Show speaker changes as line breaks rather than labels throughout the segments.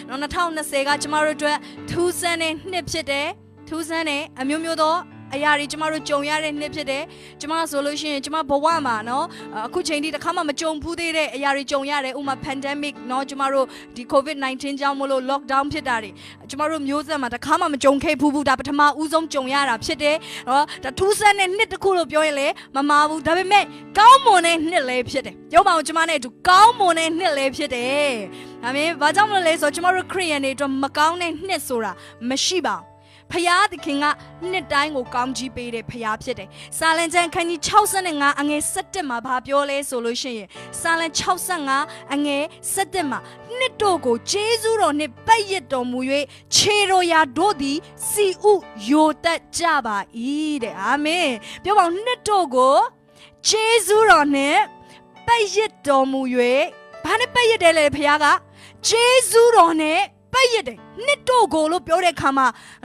နော်2020ကကျမတို့အတွက်ထူးဆန်းတဲ့နှစ်ဖြစ်တယ်ထူးဆန်းတဲ့အမျိုးမျိုးသောအရာတွေကျမတို့ကြုံရတဲ့နှစ်ဖြစ်တယ်ကျမဆိုလို့ရှိရင်ကျမဘဝမှာနော်အခုချိန်ထိတစ်ခါမှမကြုံဘူးသေးတဲ့အရာတွေကြုံရတယ်ဥမာ pandemic နော်ကျမတို့ဒီ covid-19 ကြောင့်မလို့ lockdown ဖြစ်တာတွေကျမတို့မျိုးဆက်မှာတစ်ခါမှမကြုံခဲ့ဘူးဒါပထမဦးဆုံးကြုံရတာဖြစ်တယ်နော်ဒါထူးဆန်းတဲ့နှစ်တစ်ခုလို့ပြောရင်လေမမှားဘူးဒါပေမဲ့ကောင်းမွန်တဲ့နှစ်လည်းဖြစ်တယ်ပြောပါဦးကျမနဲ့အတူကောင်းမွန်တဲ့နှစ်လည်းဖြစ်တယ်ဒါပေမဲ့ဘာကြောင့်မလဲဆိုကျမတို့ခရစ်ယာန်တွေအတွက်မကောင်းတဲ့နှစ်ဆိုတာမရှိပါဘူးဖယားသခင်ကနှစ်တိုင်းကိုကောင်းကြီးပေးတဲ့ဖယားဖြစ်တယ်။စာလံကျမ်းခန်းကြီး65အငယ်17မှာဘာပြောလဲဆိုလို့ရှိရင်စာလံ65အငယ်17မှာနှစ်တို့ကိုဂျေဇုတော်နှင့်ပတ်ရစ်တော်မူ၍ခြေတော်ရာတို့သည်စီဥယိုတက်ကြပါ၏တဲ့အာမင်ပြောပါဦးနှစ်တို့ကိုဂျေဇုတော်နှင့်ပတ်ရစ်တော်မူ၍ဘာနဲ့ပတ်ရစ်တယ်လဲဖယားကဂျေဇုတော်နဲ့ပတ်ရစ်တယ်နှစ်တို့ကိုလို့ပြောတဲ့အခါမှာ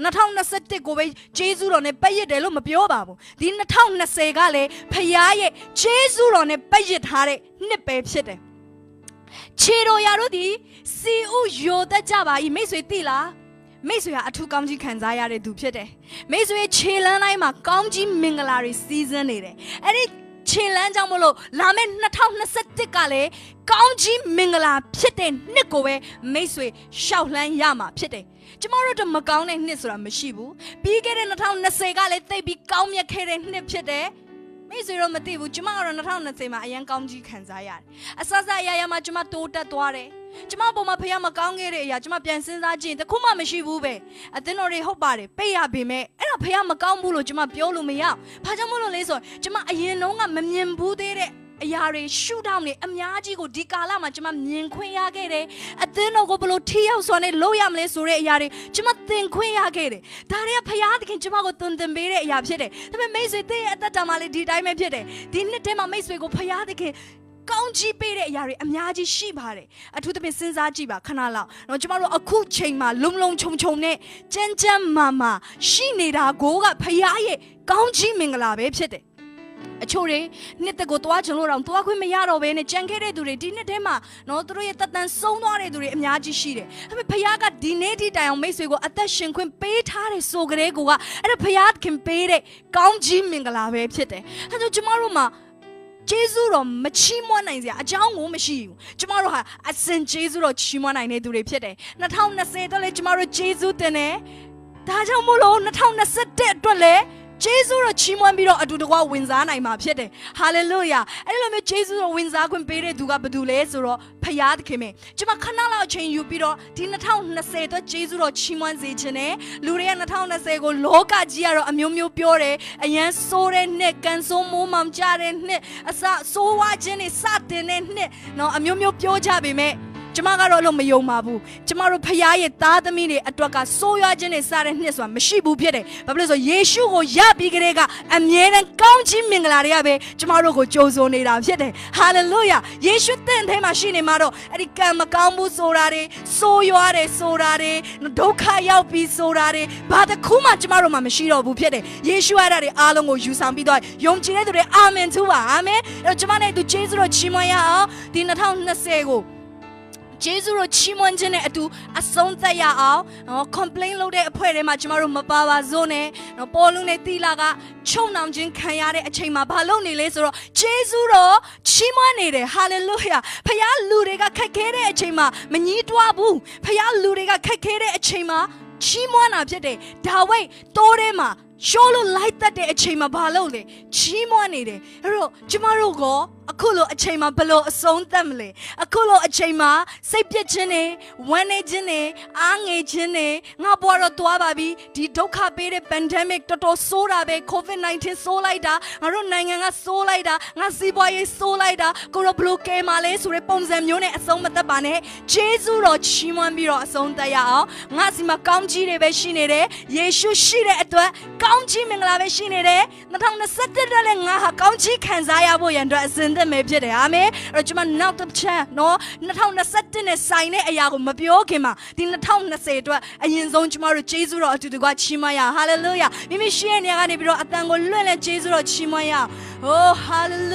2021ကိုပဲဂျေဇုတော်နဲ့ပတ်ရစ်တယ်လို့မပြောပါဘူးဒီ2020ကလည်းဖခင်ရဲ့ဂျေဇုတော်နဲ့ပတ်ရစ်ထားတဲ့နှစ်ပဲဖြစ်တယ်ခြေတော်ရာတို့ဒီစီဥယိုတက်ကြပါ၏မိတ်ဆွေသိလားမိတ်ဆွေဟာအထူးကောင်းကြီးခံစားရတဲ့သူဖြစ်တယ်မိတ်ဆွေခြေလန်းတိုင်းမှာကောင်းကြီးမင်္ဂလာတွေစီးစင်းနေတယ်အဲ့ဒီခြေလန်းကြောင့်မလို့လာမယ့်2021ကလည်းကောင်းကြီးမင်္ဂလာဖြစ်တဲ့နှစ်ကိုပဲမိတ်ဆွေရှောက်လှမ်းရမှာဖြစ်တယ်ကျမတို့တို့မကောင်းတဲ့နှစ်ဆိုတာမရှိဘူးပြီးခဲ့တဲ့2020ကလည်းသိပြီးကောင်းမြတ်ခဲ့တဲ့နှစ်ဖြစ်တယ်မိတ်ဆွေတို့မသိဘူးကျမကတော့2020မှာအရန်ကောင်းကြီးခံစားရတယ်အစစအရာမှာကျမတိုးတက်သွားတယ်ကျမပုံမှာဖះမကောင်းခဲ့တဲ့အရာကျမပြန်စဉ်းစားကြည့်တခုမှမရှိဘူးပဲအသင်းတော်တွေဟုတ်ပါတယ်ပေးရပေမဲ့အဲ့တော့ဖះမကောင်းဘူးလို့ကျမပြောလို့မရဘာကြောင့်မလို့လဲဆိုကျမအရင်လုံးကမမြင်ဘူးသေးတဲ့အရာတွေရှုထောင့်တွေအများကြီးကိုဒီကာလမှာကျမမြင်ခွင့်ရခဲ့တယ်အသင်းတော်ကိုဘယ်လိုထိရောက်စွာနဲ့လုပ်ရမလဲဆိုတဲ့အရာတွေကျမသင်ခွင့်ရခဲ့တယ်ဒါတွေကဖះသခင်ကျမကိုသွန်သင်ပေးတဲ့အရာဖြစ်တယ်ဒါပေမဲ့မိတ်ဆွေတဲ့အသက်တာမှာလည်းဒီတိုင်းပဲဖြစ်တယ်ဒီနှစ်ထဲမှာမိတ်ဆွေကိုဖះသခင်ကောင်းကြီးပေးတဲ့အရာတွေအများကြီးရှိပါတယ်အထူးသဖြင့်စဉ်းစားကြည့်ပါခဏလောက်တော့ကျမတို့အခုချိန်မှာလုံခြုံနဲ့ကြမ်းကြမ်းမာရှိနေတာကိုကဖခင်ရဲ့ကောင်းကြီးမင်္ဂလာပဲဖြစ်တယ်အချို့တွေနှစ်သက်ကိုတွားချင်လို့တော့တွားခွင့်မရတော့ဘဲနဲ့ကြံခဲ့တဲ့သူတွေဒီနှစ်ထဲမှာနော်သူတို့ရဲ့တသက်ဆုံးသွားတဲ့သူတွေအများကြီးရှိတယ်။ဒါပေမဲ့ဖခင်ကဒီနေ့ဒီတိုင်အောင်မိတ်ဆွေကိုအသက်ရှင်ခွင့်ပေးထားတဲ့ဆိုကြတဲ့ကိုကအဲ့ဒါဖခင်ခင်ပေးတဲ့ကောင်းကြီးမင်္ဂလာပဲဖြစ်တယ်။အဲဒါကျမတို့မှာဂျေဇုတော်မချီးမွမ်းနိုင်စရာအကြောင်းကိုမရှိဘူးကျမတို့ဟာအစင်ဂျေဇုတော်ချီးမွမ်းနိုင်တဲ့သူတွေဖြစ်တယ်2020တော့လေကျမတို့ဂျေဇုတင်တယ်ဒါကြောင့်မို့လို့2021အတွက်လည်းဂျေဇုတော်ချီးမွမ်းပြီးတော့အတူတကွဝင်စားနိုင်မှာဖြစ်တယ်ဟာလေလုယာအဲ့လိုမျိုးဂျေဇုတော်ဝင်စားခွင့်ပေးတဲ့သူကဘယ်သူလဲဆိုတော့ဖခင်သခင်ပဲကျမခဏလောက်အချိန်ယူပြီးတော့ဒီ2020အတွက်ဂျေဇုတော်ချီးမွမ်းစေခြင်းနဲ့လူတွေက2020ကိုလောကကြီးကတော့အမျိုးမျိုးပြောတယ်အရန်ဆိုးတဲ့နှစ်ကန်ဆိုးမိုးမှောင်ကြတဲ့နှစ်အစဆိုးဝါးခြင်းတွေစတင်တဲ့နှစ်နော်အမျိုးမျိုးပြောကြပေမဲ့ကျမကတော့လို့မယုံပါဘူးကျမတို့ဖခင်ရဲ့သားသမီးတွေအတွက်ကဆိုးရွားခြင်းတွေစတဲ့နှစ်ဆိုတာမရှိဘူးဖြစ်တယ်ဘာဖြစ်လို့ဆိုယေရှုကိုရပြီးကြတဲ့ကအမြဲတမ်းကောင်းကြီးမင်္ဂလာတွေကပဲကျမတို့ကိုကြိုးစိုးနေတာဖြစ်တယ်ဟာလေလုယာယေရှုတင့်ထဲမှာရှိနေမှာတော့အဲ့ဒီကံမကောင်းဘူးဆိုတာတွေဆိုးရွားတယ်ဆိုတာတွေဒုက္ခရောက်ပြီးဆိုတာတွေဘာတစ်ခုမှကျမတို့မှာမရှိတော့ဘူးဖြစ်တယ်ယေရှုအဲ့ဒါတွေအားလုံးကိုယူဆောင်ပြီးတော့ယုံကြည်တဲ့သူတွေအာမင်သူပါအာမင်အဲ့တော့ကျမနဲ့သူဂျေဇုတော်ချီးမွမ်းရအောင်ဒီ2020ကိုဂျေဇုတော်ချီးမွမ်းခြင်းနဲ့အတူအဆုံးသတ်ရအောင်နော် complain လုပ်တဲ့အဖွဲထဲမှာကျမတို့မပါပါစို့နဲ့နော်ပေါ်လုံးနဲ့တီလာကချုံနှောင်ခြင်းခံရတဲ့အချိန်မှာဘာလုပ်နေလဲဆိုတော့ဂျေဇုတော်ချီးမွမ်းနေတယ်ဟာလေလုယာဖခင်လူတွေကခက်ခဲတဲ့အချိန်မှာမငြီးတွားဘူးဖခင်လူတွေကခက်ခဲတဲ့အချိန်မှာချီးမွမ်းတာဖြစ်တယ်ဒါဝိတ်တိုးထဲမှာရှောလို့လိုက်တတ်တဲ့အချိန်မှာဘာလုပ်လဲချီးမွမ်းနေတယ်အဲ့တော့ကျမတို့ကအခုလိုအချိန်မှာဘလို့အဆုံးသတ်မလဲအခုလိုအချိန်မှာစိတ်ပြည့်ခြင်းနဲ့ဝမ်းနေခြင်းနဲ့အားငယ်ခြင်းနဲ့ငါဘွားတော့သွားပါပြီဒီဒုက္ခပေးတဲ့ pandemic တော်ဆိုးတာပဲ covid-19 ဆိုးလိုက်တာငါတို့နိုင်ငံကဆိုးလိုက်တာငါစီးပွားရေးဆိုးလိုက်တာကိုရောဘလို့ကဲမှာလဲဆိုတဲ့ပုံစံမျိုးနဲ့အဆုံးမသက်ပါနဲ့ဂျေဇုတော်ချီးမွမ်းပြီးတော့အဆုံးသတ်ရအောင်ငါစီမှာကောင်းကြီးတွေပဲရှိနေတယ်ယေရှုရှိတဲ့အတွက်ကောင်းကြီးမင်္ဂလာပဲရှိနေတယ်2021တက်လည်းငါဟာကောင်းကြီးခံစားရဖို့ရန်အတွက်အစဉ်သစ်မဲ့ဖြစ်တယ်အာမင်အဲ့တော့ကျွန်မနောက်တစ်ချက်နော်2021နဲ့ဆိုင်တဲ့အရာကိုမပြောခင်မှာဒီ2020အတွက်အရင်ဆုံးကျွန်တော်တို့ဂျေဇုတော်အတူတကွချီးမွမ်းရဟာလေလုယာမိမိရှိတဲ့နေရာကနေပြီးတော့အတန်ကိုလွှင့်လဲဂျေဇုတော်ချီးမွမ်းရအောင် Oh hallelujah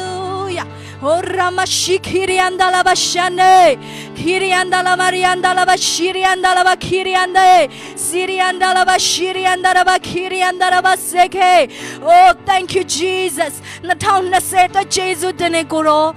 hallelujah. Oh Ramashi Kirianda Lava Shane, Kirianda Lava Rianda Lava Shirianda Lava Kirianda, Sirianda Lava Shirianda Lava Kirianda Lava Seke. Oh, thank you, Jesus. Nataun Naseta Jesu Denegoro.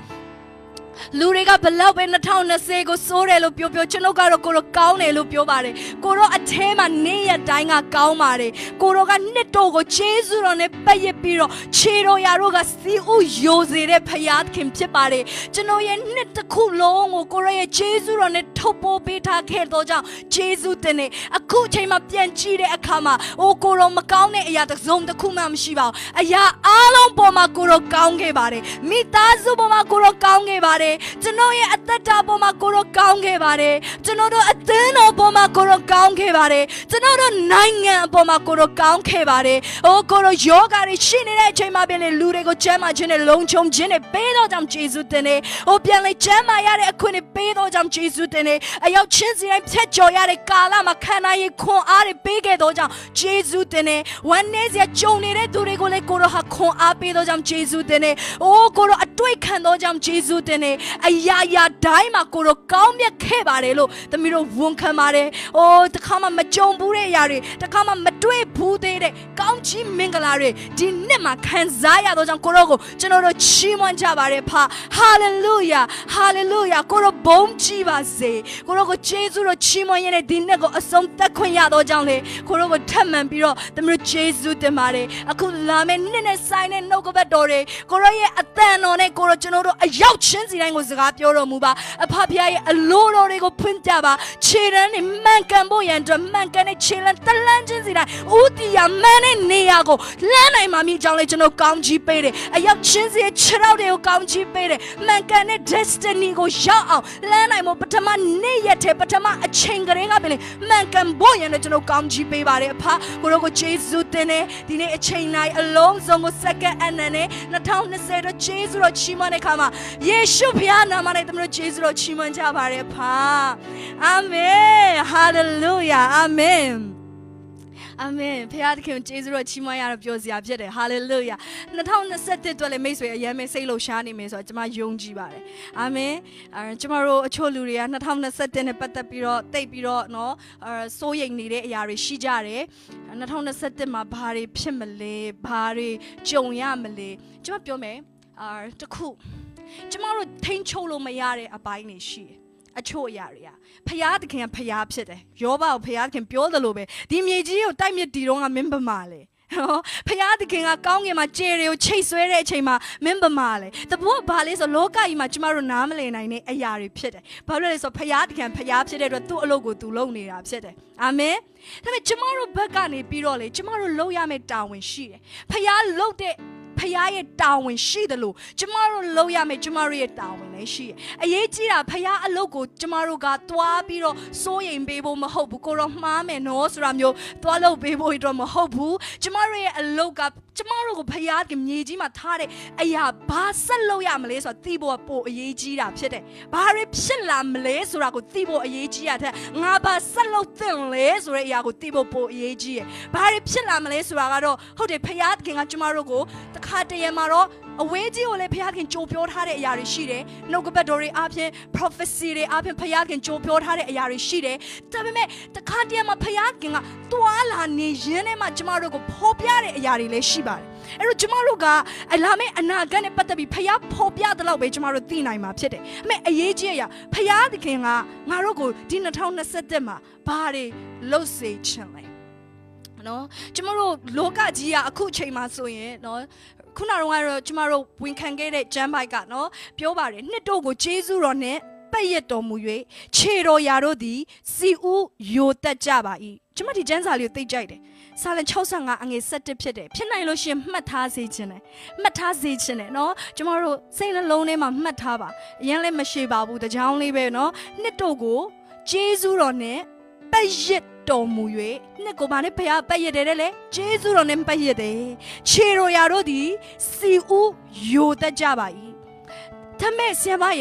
Luriga below in the town of Sego Sorelo Pio Chinoga Coro Kaune Lupio Bare, Coro Atema Nea Danga Kaumare, Coroga Netogo, Jesu on a Paye Piro, Chiro Yaroga Si Uyose Payat Kim Chipare, Genoya Netta Kulong, Korea Jesu on a Topo Beta Kedoja, Jesu Tene, a Kuchema Pianchide Akama, O Coro Macaune Yat Zom the Kumam Shiva, Aya Alon Boma Coro Kaunge Bare, Mitazu Boma Coro Kaunge Bare. Genoye at the top of my coro kaunge bare, Genodo at the no boma coro kaunge bare, Genodo nine boma coro kaunge bare, O coro yoga shine chemabele lurego chema gene lonchom gene pedo jam jesu tene, O pianle chema yare akune pedo jam jesu tene, a yo chinsi and techo yare kala makana ye con are bige dojam jesu tene, one nezia jonere duregole coro ha con apedo jam jesu tene, O coro a twikando jam jesu tene. Ayaya daima koro kaumya kebarelo the miro wunkamare oh the kama majombure yare the kama matwe bude kaunchi mingalare dinema kanzaya dojang korogo general chimon jabare pa hallelujah hallelujah koro bom chibase korogo jesu로 chimon yene dinnego asom takwanya dojang korogo tamman biro the miro jesu de mare aku lame nene sign no go badore koroye atano koro general ayaw chinsi ko sakaပြောတော်မူပါအဖဖရဲ့အလိုတော်တွေကိုဖွင့်ပြပါခြေရန်နဲ့မှန်ကန်ဖို့ရန်အတွက်မှန်ကန်တဲ့ခြေလမ်းတလန်းချင်းစီတိုင်းဥတီယာမန်းတဲ့နေရာကိုလမ်းနိုင်မှာမြည်ကြောင်းလေကျွန်တော်ကောင်းကြီးပေးတယ်အရောက်ချင်းစီရဲ့ခြေထောက်တွေကိုကောင်းကြီးပေးတယ်မှန်ကန်တဲ့ destiny ကိုရောက်အောင်လမ်းနိုင်ဖို့ပထမနေ့ရက်ထဲပထမအချိန်ကလေးကပဲလေမှန်ကန်ဖို့ရန်အတွက်ကျွန်တော်ကောင်းကြီးပေးပါတယ်အဖကိုရောကိုယေရှုတင်နေဒီနေ့အချိန်တိုင်းအလုံးစုံကိုစက္ကန့်အနံနဲ့2020တော့ယေရှုတော်ချီးမွမ်းတဲ့ခါမှာယေရှုဖခင်နာမနဲ့တမလို့ယေရှုတော်ချီးမွမ်းကြပါရဖာအာမင်ဟာလေလုယာအာမင်အာမင်ဖခင်ခင်ယေရှုတော်ချီးမွမ်းရတော့ပြောစရာဖြစ်တယ်ဟာလေလုယာ2021အတွက်လည်းမိတ်ဆွေအရင်ပဲစိတ်လှုပ်ရှားနေမယ်ဆိုတော့ကျွန်မယုံကြည်ပါတယ်အာမင်ကျွန်မတို့အချို့လူတွေက2021နဲ့ပတ်သက်ပြီးတော့တိတ်ပြီးတော့เนาะစိုးရိမ်နေတဲ့အရာတွေရှိကြတယ်2021မှာဘာတွေဖြစ်မလဲဘာတွေကြုံရမလဲကျွန်မပြောမယ်တခုကျမတို့ထိန်းချုပ်လို့မရတဲ့အပိုင်းတွေရှိတယ်အချို့အရာတွေကဖျားသခင်ကဖျားဖြစ်တယ်ယောဘကိုဖျားသခင်ပြောသလိုပဲဒီမြေကြီးကိုတိုက်မြစ်တီတော့ကမင်းပမာလေဖျားသခင်ကကောင်းကင်မှာကျေတွေကိုချိတ်ဆွဲတဲ့အချိန်မှာမင်းပမာလေတဘောဘာလဲဆိုလောကကြီးမှာကျမတို့နားမလည်နိုင်တဲ့အရာတွေဖြစ်တယ်ဘာလို့လဲဆိုဖျားသခင်ဖျားဖြစ်တဲ့အတွက်သူ့အလုပ်ကိုသူလုပ်နေတာဖြစ်တယ်အာမင်ဒါပေမဲ့ကျမတို့ဘက်ကနေပြီးတော့လေကျမတို့လုပ်ရမယ့်တာဝန်ရှိတယ်ဖျားလုပ်တဲ့ဖျားရဲ့တာဝန်ရှိတယ်လို့ကျမတို့လုပ်ရမယ်ကျမတို့ရဲ့တာဝန်လည်းရှိတယ်အရေးကြီးတာဖျားအလုပ်ကိုကျမတို့ကတွားပြီးတော့စိုးရိမ်ပေးဖို့မဟုတ်ဘူးကိုတော့မှားမယ်နော်ဆိုတာမျိုးတွားလုပ်ပေးဖို့တော့မဟုတ်ဘူးကျမတို့ရဲ့အလုပ်ကကျမတို့ကိုဖျားကမြေကြီးမှာထားတဲ့အရာဘာဆက်လုပ်ရမလဲဆိုတာသိဖို့ပိုအရေးကြီးတာဖြစ်တယ်ဘာတွေဖြစ်လာမလဲဆိုတာကိုသိဖို့အရေးကြီးရတဲ့ငါဘာဆက်လုပ်သင့်လဲဆိုတဲ့အရာကိုသိဖို့ပိုအရေးကြီးရယ်ဘာတွေဖြစ်လာမလဲဆိုတာကတော့ဟုတ်တယ်ဖျားခင်ကကျမတို့ကိုတခါတရံမှာတော့အဝေးကြီးကိုလည်းဖျားခင်ကြိုပြောထားတဲ့အရာတွေရှိတယ်နှုတ်ကပတ်တော်တွေအပြင် prophecy တွေအပြင်ဖျားခင်ကြိုပြောထားတဲ့အရာတွေရှိတယ်ဒါပေမဲ့တခါတရံမှာဖျားခင်ကတွာလာနေရင်းနဲ့မှကျမတို့ကိုဖော်ပြတဲ့အရာတွေလည်းရှိပါတယ်အဲ့တော့ကျမတို့ကအလာမဲ့အနာဂတ်နဲ့ပတ်သက်ပြီးဖျားဖော်ပြတဲ့လောက်ပဲကျမတို့သိနိုင်မှာဖြစ်တယ်အမေအရေးကြီးအရာဖျားသခင်ကငါတို့ကိုဒီ2021မှာဘာတွေလုပ်စေချင်လဲနော်ကျမတို့လောကကြီးကအခုအချိန်မှာဆိုရင်နော်ခုနကတော့ကျမတို့ဝင်ခံခဲ့တဲ့ဂျမ်ဘိုက်ကနော်ပြောပါတယ်နှစ်တို့ကိုဂျေဇုတော်နဲ့ပတ်ရတော်မူ၍ခြေတော်ရာတို့သည်စီဦးယိုတက်ကြပါ၏ကျမဒီကျမ်းစာလေးကိုသိကြိုက်တယ်စာလ65အငယ်7ဖြစ်တယ်ဖြစ်နိုင်လို့ရှင်မှတ်ထားစေခြင်းနဲ့မှတ်ထားစေခြင်းနဲ့နော်ကျမတို့စိတ်နှလုံးထဲမှာမှတ်ထားပါအရင်လည်းမရှိပါဘူးတကြောင်လေးပဲနော်နှစ်တို့ကိုဂျေဇုတော်နဲ့ပတ်ရတော်မူ၍နှစ်ကိုဘာနဲ့ဖျားပတ်ရတယ်လေဂျေဇုတော်နဲ့ပတ်ရတယ်ခြေတော်ရာတို့သည်စီဦးယိုတက်ကြပါ၏ဒါမဲ့ဆရာမရဲ့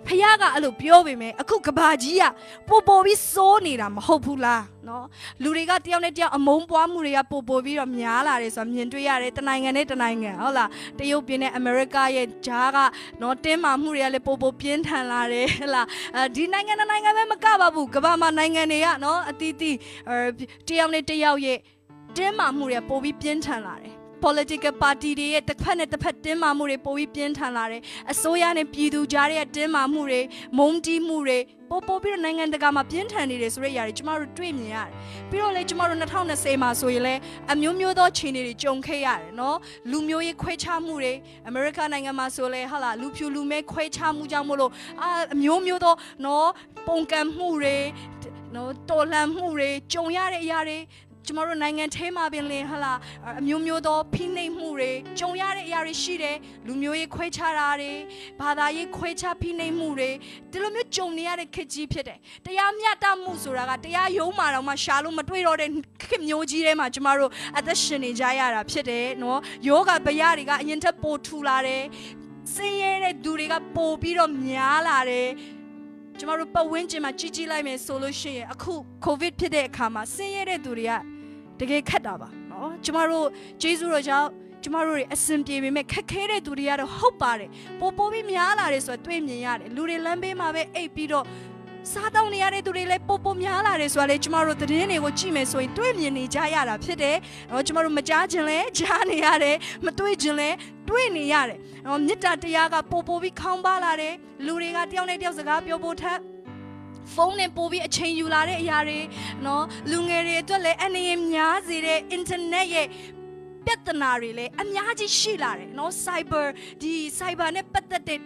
ဖခင်ကအဲ့လိုပြောပေမဲ့အခုကဘာကြီးကပို့ပြီးစိုးနေတာမဟုတ်ဘူးလားနော်လူတွေကတယောက်နဲ့တယောက်အမုန်းပွားမှုတွေကပို့ပြီးတော့များလာတယ်ဆိုတာမြင်တွေ့ရတယ်တနိုင်ငံနဲ့တနိုင်ငံဟုတ်လားတရုတ်ပြည်နဲ့အမေရိကရဲ့ဂျားကနော်တင်းမာမှုတွေကလည်းပို့ပြင်းထန်လာတယ်ဟလားဒီနိုင်ငံပဲမကပါဘူးကမ္ဘာမှာနိုင်ငံတွေကနော်အတီးတီးတယောက်နဲ့တယောက်ရဲ့တင်းမာမှုတွေပို့ပြီးပြင်းထန်လာတယ်political party တွေရဲ့တစ်ဖက်နဲ့တစ်ဖက်တင်းမာမှုတွေပိုပြီးပြင်းထန်လာတယ်အစိုးရနဲ့ပြည်သူကြားရဲ့တင်းမာမှုတွေမုန်းတီးမှုတွေပိုပြီးတော့နိုင်ငံတကာမှာပြင်းထန်နေတယ်ဆိုတဲ့အရာတွေကျမတို့တွေ့မြင်ရတယ်ပြီးတော့လေကျမတို့2020မှာဆိုရင်လည်းအမျိုးသောခြေနေတွေကြုံခဲ့ရတယ်နော်လူမျိုးရေးခွဲခြားမှုတွေအမေရိကန်နိုင်ငံမှာဆိုလဲဟာလာလူဖြူလူမဲခွဲခြားမှုကြောင့်မို့လို့အမျိုးသောနော်ပုံကံမှုတွေနော်တော်လှန်မှုတွေကြုံရတဲ့အရာတွေကျမတို့နိုင်ငံထဲမှာပင်လေဟာလာအမျိုးသောဖိနှိပ်မှုတွေကြုံရတဲ့အရာတွေရှိတယ်လူမျိုးရေးခွဲခြားတာတွေဘာသာရေးခွဲခြားဖိနှိပ်မှုတွေဒီလိုမျိုးကြုံနေရတဲ့ခေတ်ကြီးဖြစ်တယ်တရားမျှတမှုဆိုတာကတရားရုံးမှာတော့မှရှာလို့မတွေ့တော့တဲ့ခေတ်မျိုးကြီးထဲမှာကျမတို့အသက်ရှင်နေကြရတာဖြစ်တယ်နော်ယောဂဗျာတွေကအရင်ထက်ပိုထူလာတယ်စင်ရဲတဲ့သူတွေကပိုပြီးတော့များလာတယ်ကျမတို့ပတ်ဝန်းကျင်မှာကြီးလိုက်မယ်ဆိုလို့ရှိရင်အခုကိုဗစ်ဖြစ်တဲ့အခါမှာဆင်းရဲတဲ့သူတွေကတကယ်ခက်တာပါနော်ကျမတို့ဂျေဇုတော်ကြောင့်ကျမတို့တွေအစင်ပြေပေမဲ့ခက်ခဲတဲ့သူတွေကတော့ဟုတ်ပါတယ်ပိုပြီးများလာတယ်ဆိုတော့တွေ့မြင်ရတယ်လူတွေလမ်းဘေးမှာပဲအိပ်ပြီးတော့စားတောင်းနေရတဲ့သူတွေလည်းပိုများလာတယ်ဆိုတာလေကျမတို့သတင်းတွေကိုကြည့်မယ်ဆိုရင်တွေ့မြင်နေကြရတာဖြစ်တယ်ကျမတို့မကြားခြင်းလဲကြားနေရတယ်မတွေ့ခြင်းလဲတွေ့နေရတယ်မေတ္တာတရားကပိုပြီးခေါင်းပါလာတယ်လူတွေကတယောက်နဲ့တယောက်စကားပြောဖို့ထက်ဖုန်းနဲ့ပို့ပြီးအချိန်ယူလာတဲ့အရာတွေနော်လူငယ်တွေအတွက်လည်းအနေနဲ့များစေတဲ့ internet ရဲ့ပြဿနာတွေလည်းအများကြီးရှိလာတယ်နော် cyber နဲ့ပတ်သက်တဲ့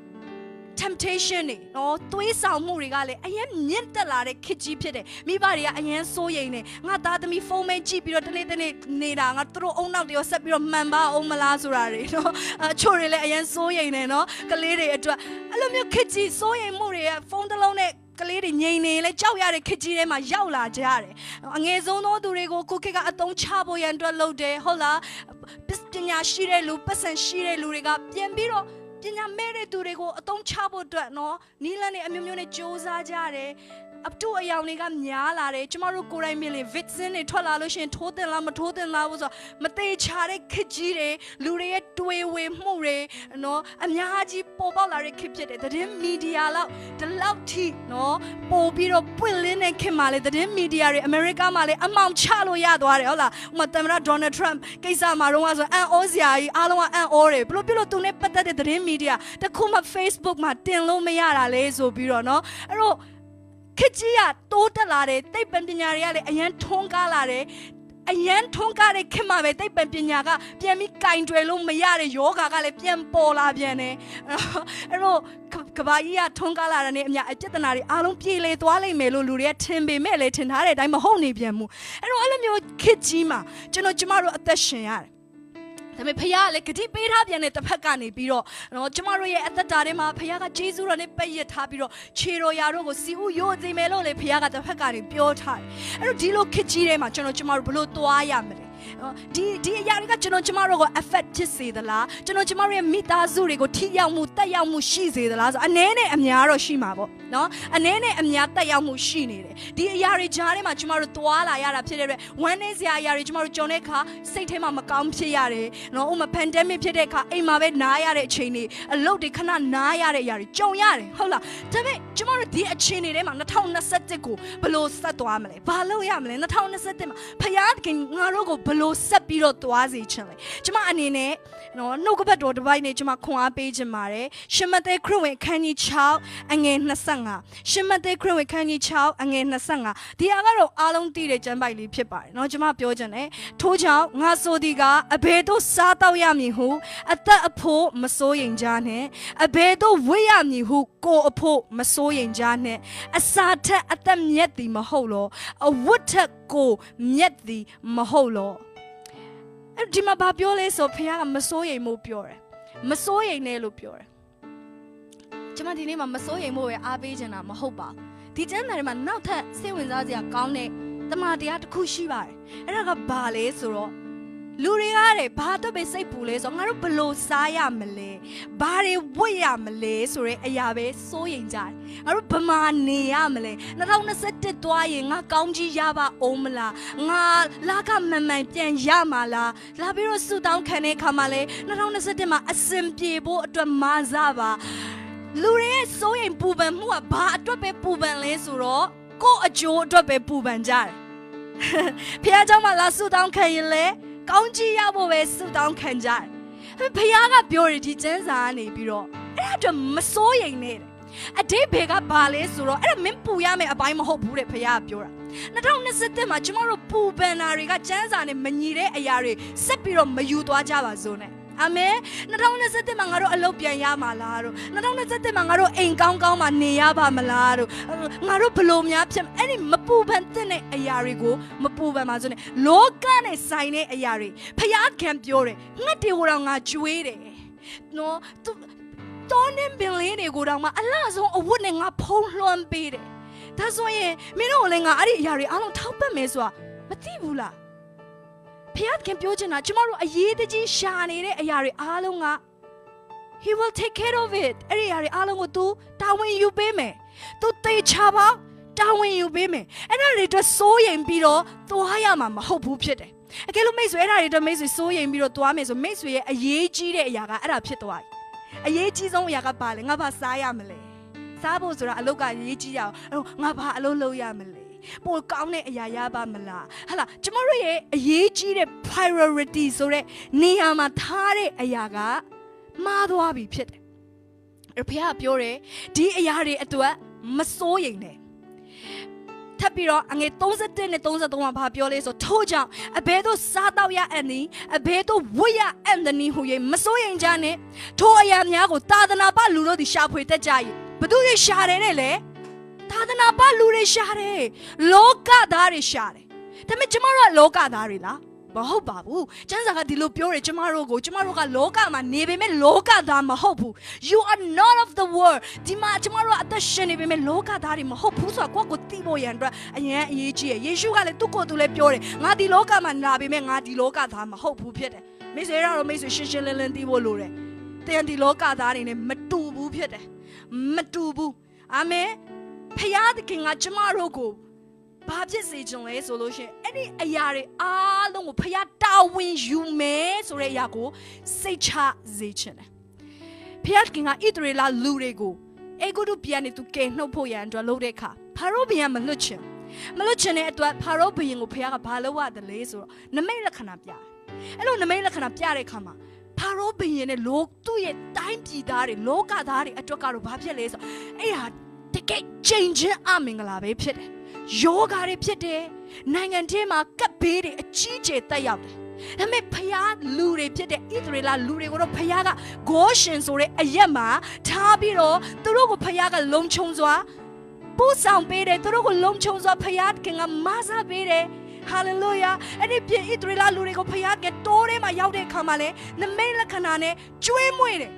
temptation တွေနော်သွေးဆောင်မှုတွေကလည်းအရင်မြင့်တက်လာတဲ့ခေတ်ကြီးဖြစ်တယ်မိဘတွေကအရင်စိုးရိမ်နေငါသားသမီးဖုန်းမဲကြည့်ပြီးတော့တနေ့နေတာငါသူတို့အုံနောက်တွေဆက်ပြီးတော့မှန်ပါအောင်မလားဆိုတာတွေနော်ချို့တွေလည်းအရင်စိုးရိမ်နေနော်ကလေးတွေအတွက်အဲ့လိုမျိုးခေတ်ကြီးစိုးရိမ်မှုတွေကဖုန်းတစ်လုံးနဲ့ကလေးတွေငြိမ်နေလဲကြောက်ရတဲ့ခေတ်ကြီးထဲမှာရောက်လာကြတယ်အငယ်ဆုံးသောသူတွေကိုကိုခေတ်ကအတုံးချဖို့ရန်အတွက်လုပ်တယ်ဟုတ်လားပညာရှိတဲ့လူပတ်စံရှိတဲ့လူတွေကပြန်ပြီးတော့ပညာမဲ့တဲ့သူတွေကိုအတုံးချဖို့အတွက်နော်နီးလန်းနဲ့အမျိုးမျိုးနဲ့စ조사ကြတယ်အတူအယောင်တွေကများလာတယ်ကျမတို့ကိုယ်တိုင်မြင်လေ vaccine တွေထွက်လာလို့ရှိရင်ထိုးတင်လားမထိုးတင်လားဆိုမသေးချာတဲ့ခေတ်ကြီးတွေလူတွေရဲ့တွေးဝေမှုတွေနော်အများကြီးပေါ်ပေါက်လာတဲ့ခေတ်ဖြစ်တယ်သတင်းမီဒီယာလောက်ဒီလောက်ထိနော်ပို့ပြီးတော့ပွင့်လင်းတဲ့ခေတ်မှာလေသတင်းမီဒီယာတွေအမေရိကမှာလေအမောင်ချလို့ရသွားတယ်ဟုတ်လားဥပမာသမ္မတဒေါ်နယ်ထရမ့်ကိစ္စမှာတော့ဆိုအန်အောစရာကြီးအားလုံးကအန်အောတယ်ဘလို့သူနဲ့ပတ်သက်တဲ့သတင်းမီဒီယာတခုမှ Facebook မှာတင်လို့မရတာလေဆိုပြီးတော့နော်အဲ့တော့ခေတ်ကြီးကတိုးတက်လာတယ်သိပ္ပံပညာတွေကလည်းအရန်ထွန်းကားလာတယ်အရန်ထွန်းကားတဲ့ခေတ်မှာပဲသိပ္ပံပညာကပြန်ပြီးကင်တွယ်လို့မရတဲ့ယောဂါကလည်းပြန်ပေါ်လာပြန်တယ်အဲ့တော့ကဘာကြီးကထွန်းကားလာတဲ့နေအမြအပြဿနာတွေအားလုံးပြေလေသွားလိမ့်မယ်လို့လူတွေကထင်ပေမဲ့လည်းထင်ထားတဲ့အတိုင်းမဟုတ်နေပြန်ဘူးအဲ့တော့အဲ့လိုမျိုးခေတ်ကြီးမှာကျမတို့အသက်ရှင်ရတယ်ဒါပေမဲ့ဖခင်ကလည်းဂတိပေးထားပြန်တဲ့တစ်ဖက်ကနေပြီးတော့နော်ကျမတို့ရဲ့အသက်တာထဲမှာဖခင်ကဂျေဇုတော်နဲ့ပတ်ရထားပြီးတော့ခြေတော်ရာတို့ကိုစီဥရိုသိမယ်လို့လေဖခင်ကတစ်ဖက်ကနေပြောထားတယ်အဲ့တော့ဒီလိုခေတ်ကြီးထဲမှာကျမတို့ဘလို့သွားရမလဲဒီအရာတွေကကျမတို့ကို affect ဖြစ်စေသလားကျမတို့ရဲ့မိသားစုတွေကိုထိရောက်မှုတက်ရောက်မှုရှိစေသလားဆိုအနည်းနဲ့အများတော့ရှိမှာပေါ့နော်အနည်းနဲ့အများတက်ရောက်မှုရှိနေတယ်ဒီအရာတွေကြားထဲမှာကျမတို့သွားလာရတာဖြစ်တဲ့အတွက်ဝမ်းနည်းစရာအရာတွေကျမတို့ကြုံတဲ့အခါစိတ်ထဲမှာမကောင်းဖြစ်ရတယ်နော်ဥပမာ pandemic ဖြစ်တဲ့အခါအိမ်မှာပဲနားရတဲ့အချိန်တွေအလုပ်တွေခဏနားရတဲ့အရာတွေကြုံရတယ်ဟုတ်လားဒါပေမဲ့ကျမတို့ဒီအချိန်တွေထဲမှာ2021ကိုဘယ်လိုဆက်သွားမလဲဘာလုပ်ရမလဲ2021မှာဖခင်ငါတို့ကိုဘယ်လိုဆက်ပြီးတော့သွားစေချင်လဲကျမအနေနဲ့နော်နှုတ်ကပတ်တော်တစ်ပိုက်နဲ့ကျမခွန်အားပေးခြင်းပါတယ်ရှင်မဿဲခရစ်ဝင်ခန်းကြီး6အငယ်25ရှင်မဿဲခရစ်ဝင်ခန်းကြီး6အငယ်25ဒီအကတော့အားလုံးသိတဲ့ကျမ်းပိုက်လေးဖြစ်ပါတယ်နော်ကျမပြောခြင်းနဲ့ထို့ကြောင့်ငါဆိုသည်ကအဘယ်သို့စားတော့ရမည်ဟုအသက်အဖို့မစိုးရိမ်ကြနှင့်အဘယ်သို့ဝိရမည်ဟုကိုယ်အဖို့မစိုးရိမ်ကြနှင့်အစာထက်အသက်မြတ်သည်မဟုတ်လောအဝတ်ထက်ကိုမြတ်သည်မဟုတ်လောအဲ့ဒီမှာဘာပြောလဲဆိုဖခင်ကမစိုးရိမ်မို့ပြောတယ်မစိုးရိမ်နဲ့လို့ပြောတယ်ကျွန်မဒီနေ့မှာမစိုးရိမ်မို့ပဲအားပေးချင်တာမဟုတ်ပါဘူးဒီကျမ်းစာထဲမှာနောက်ထပ်စိတ်ဝင်စားစရာကောင်းတဲ့တမန်တရားတစ်ခုရှိပါတယ်အဲ့ဒါကဘာလဲဆိုတော့လူတွေကတဲ့ဘာတော့ပဲစိတ်ပူလဲဆိုငါတို့ဘလို့စားရမလဲဘာတွေဝတ်ရမလဲဆိုတဲ့အရာပဲစိုးရိမ်ကြတယ်ငါတို့ဘမာနေရမလဲ2021သွားရင်ငါကောင်းကြီးရပါအောင်မလားငါလာကမှန်မှန်ပြန်ရမှာလားလာပြီးတော့ဆူတောင်းခံတဲ့အခါမှာလဲ2021မှာအစင်ပြေဖို့အတွက်မာစားပါလူတွေရဲ့စိုးရိမ်ပူပန်မှုကဘာအတွက်ပဲပူပန်လဲဆိုတော့ကိုယ့်အကျိုးအတွက်ပဲပူပန်ကြတယ်ဖခင်เจ้าမှာလာဆူတောင်းခံရင်လဲကောင်းကြီးရဖို့ပဲဆုတောင်းခံကြတယ်။ဖခင်ကပြောရဒီကျမ်းစာကနေပြီးတော့အဲ့ဒါတော့မစိုးရိမ်နဲ့အတိတ်ဘေကဘာလဲဆိုတော့အဲ့ဒါမင်းပူရမယ်အပိုင်းမဟုတ်ဘူးတဲ့ဖခင်ကပြောတာ2021မှာကျမတို့ပူပန်တာတွေကကျမ်းစာနဲ့မညီတဲ့အရာတွေဆက်ပြီးတော့မယူသွားကြပါစို့နဲ့အာမင်2021မှာငါတို့အလုပ်ပြန်ရမှာလားတို့2021မှာငါတို့အိမ်ကောင်းကောင်းမှာနေရပါမလားတို့ငါတို့ဘလို့များဖြစ်အဲ့ဒီမပူပန်တဲ့အရာတွေကိုမပူပန်ပါစို့နဲ့လောကနဲ့ဆိုင်တဲ့အရာတွေဖခင်ကပြောတယ်ငှက်တွေကိုတော့ငါကြွေးတယ်နော်တောင်းနေပင်လေးတွေကိုတော့မှအလားဆုံးအဝတ်နဲ့ငါဖုံးလွှမ်းပေးတယ်ဒါဆိုရင်မင်းတို့လည်းငါအဲ့ဒီအရာတွေအားလုံးထောက်ပတ်မယ်ဆိုတာမသိဘူးလားဖခင်ပြောချင်တာကျမတို့အရေးတကြီးရှာနေတဲ့အရာတွေအားလုံးက He will take care of it အဲ့ဒီအရာတွေအားလုံးကို तू တာဝန်ယူပေးမယ် तू တေချာပါတာဝန်ယူပေးမယ်အဲ့ဒါတွေတော့စိုးရင်ပြီးတော့သွားရမှာမဟုတ်ဘူးဖြစ်တယ်အကယ်လို့မိတ်ဆွေအဲ့ဒါတွေတော့မိတ်ဆွေစိုးရင်ပြီးတော့သွားမယ်ဆိုမိတ်ဆွေရဲ့အရေးကြီးတဲ့အရာကအဲ့ဒါဖြစ်သွားပြီအရေးကြီးဆုံးအရာကဘာလဲငါဘာစားရမလဲစားဖို့ဆိုတာအလုပ်ကအရေးကြီးရအောင်ငါဘာအလုပ်လုပ်ရမလဲပိုကောင်းတဲ့အရာရပါမလားဟာလားကျမတို့ရဲ့အရေးကြီးတဲ့ priority ဆိုတဲ့နေရာမှာထားတဲ့အရာကမှားသွားပြီဖြစ်တယ်။ဘုရားပြောတယ်ဒီအရာတွေအတွက်မစိုးရိမ်နဲ့ထပ်ပြီးတော့အငယ်31နဲ့33မှာဘာပြောလဲဆိုထို့ကြောင့်အဘဲတို့စားတော့ရအန်သည်အဘဲတို့ဝတ်ရအန်သည်ဟူ၍မစိုးရိမ်ကြနဲ့ထိုအရာများကိုသာသနာပလူတို့သည်ရှာဖွေတတ်ကြ၏ဘသူတွေရှာတယ်နဲ့လေသာသနာပလူတွေရှာတယ်လောကသားတွေရှာတယ်ဒါပေမဲ့ကျမတို့ကလောကသားတွေလားမဟုတ်ပါဘူးကျမ်းစာကဒီလိုပြောတယ်ကျမတို့ကလောကမှာနေပေမဲ့လောကသားမဟုတ်ဘူး You are not of the world ဒီမှာကျမတို့အသက်ရှင်နေပေမဲ့လောကသားတွေမဟုတ်ဘူးဆိုတာကိုသိဖို့ရန်အတွက်အရင်အရေးကြီးရယေရှုကလည်းသူ့ကိုယ်သူလည်းပြောတယ်ငါဒီလောကမှာနာပေမဲ့ငါဒီလောကသားမဟုတ်ဘူးဖြစ်တယ်မိတ်ဆွေတို့မိတ်ဆွေရှင်းရှင်းလင်းလင်းသိဖို့လိုတယ်တဲ့ဒီလောကသားတွေနဲ့မတူဘူးဖြစ်တယ်မတူဘူးအာမင်ဖခင်သခင်ကကျမတို့ကိုဘာဖြစ်စေချင်လဲဆိုလို့ရှိရင်အဲ့ဒီအရာတွေအားလုံးကိုဖခင်တာဝန်ယူမယ်ဆိုတဲ့အရာကိုစိတ်ချစေချင်တယ်ဖခင်ကဣသရေလလူတွေကိုအေဂုတုပြည်ကနေသူကယ်နှုတ်ဖို့ရန်အတွက်လုပ်တဲ့အခါဖာရောဘုရင်မလွတ်ချင်တဲ့အတွက်ဖာရောဘုရင်ကိုဖခင်ကဘာလုပ်ရတယ်လဲဆိုတော့နမိတ်လက္ခဏာပြတယ်အဲ့လိုနမိတ်လက္ခဏာပြတဲ့အခါမှာဖာရောဘုရင်နဲ့သူ့ရဲ့တိုင်းပြည်သားတွေလောကသားတွေအတွက်ကတော့ဘာဖြစ်လဲဆိုတော့အဲ့ဟာတကယ်ချိန်ချင်းအမင်္ဂလာပဲဖြစ်တယ်ယောဂါတွေဖြစ်တယ်နိုင်ငံထဲမှာကပ်ဘေးတွေအကြီးကျယ်တက်ရောက်တယ်ဒါပေမဲ့ဖျားလူတွေဖြစ်တဲ့ဣသရေလလူတွေကိုတော့ဖျားကဂေါရှင်ဆိုတဲ့အရက်မှာထားပြီးတော့သူတို့ကိုဖျားကလုံခြုံစွာပို့ဆောင်ပေးတယ်သူတို့ကိုလုံခြုံစွာဖျားကမဆာပေးတယ်ဟာလေလုယာအဲ့ဒီပြည်ဣသရေလလူတွေကိုဖျားကတိုးထဲမှာရောက်တဲ့အခါမှာလဲနမိတ်လက္ခဏာနဲ့ကျွေးမွေးတယ်